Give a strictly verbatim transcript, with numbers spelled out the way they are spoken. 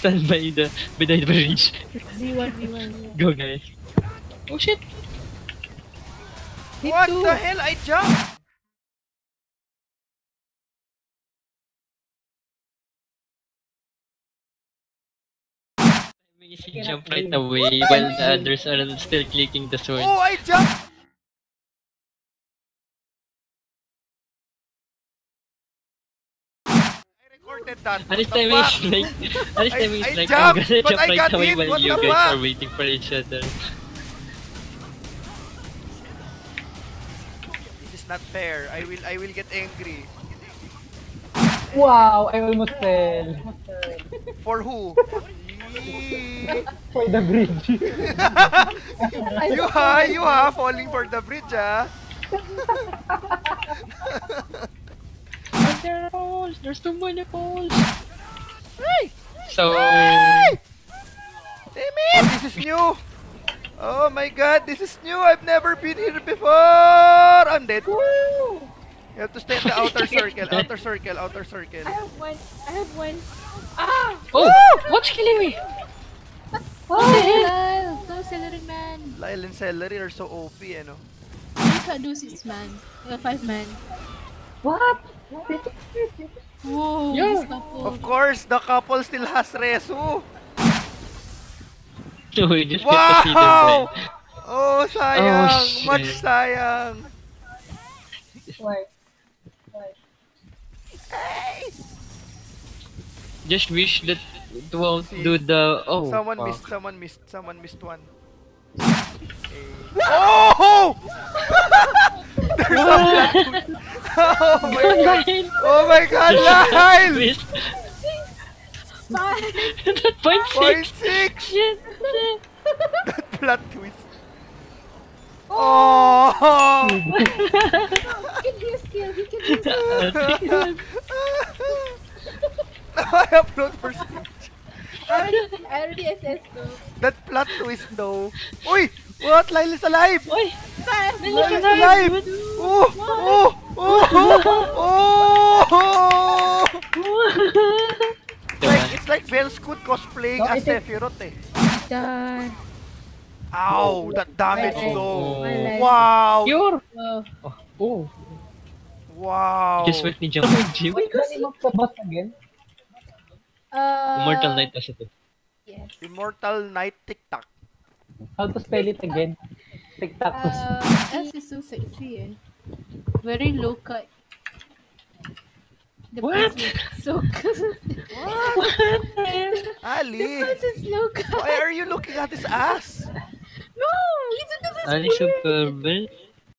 stand by the by the bridge. V one, V one. Go guys. Oh shit! What the hell? I jumped! He jumped right away while the others are still clicking the sword. Oh, I jumped! I recorded that. And this What the time fuck? is like, and this time is I like, jumped, I'm gonna but jump I right got away hit. while What you the guys fuck? are waiting for each other. This is not fair. I will I will get angry. Wow, I almost fell. For who? Yee. For the bridge. You ha, you ha, falling for the bridge, ah. But there are poles! There's too many poles! Hey! So... Hey! Damn it! This is new! Oh my god, this is new! I've never been here before! I'm dead. Woo! You have to stay in the outer circle, outer circle, outer circle. I have one. I have one. Ah! Oh! What's killing me? What the hell? No celery man. Lyle and Celery are so O P, eh, no? You can't do six man. Uh, five man. What? Whoa, Yeah. this couple. Of course, the couple still has Resu. So we just get to see them Wow! right. Oh, sayang! Oh, shit. Much sayang! Why? Hey! Just wish that it won't See, do the... Oh, Someone fuck. missed, someone missed, someone missed one. Oh! There's a flat. Oh my god! Lyle! Oh my god, Lyle! Missed. Five. That point Point six! six! Shit! Shit! That plot twist. Oh! He can be a skill. He can be a skill. I upload for speech. I already, I already assessed though. That plot twist though. Uy! What? Lyle is alive! Oy! Five. Lyle is alive! Oh! Oh! Oh! Oh! It's like, it's like Velskut cosplaying No, as I think- Sephiroth eh. Done. Ow! That damage My leg. though! My leg. Wow! Pure! Oh. Oh. Wow! Just wait me jump with Jim. Wait, can you the boss again? Uh, Immortal Knight kasi ito. Yes. Immortal Knight Tic-Tac. How to spell it again? Tic-tac-tos. Uh, S is so sexy eh. Very low cut. The What? pants look so good. What? Ali! The pants is low cut. Why are you looking at his ass? No! It's because it's Ali weird. Super Bell.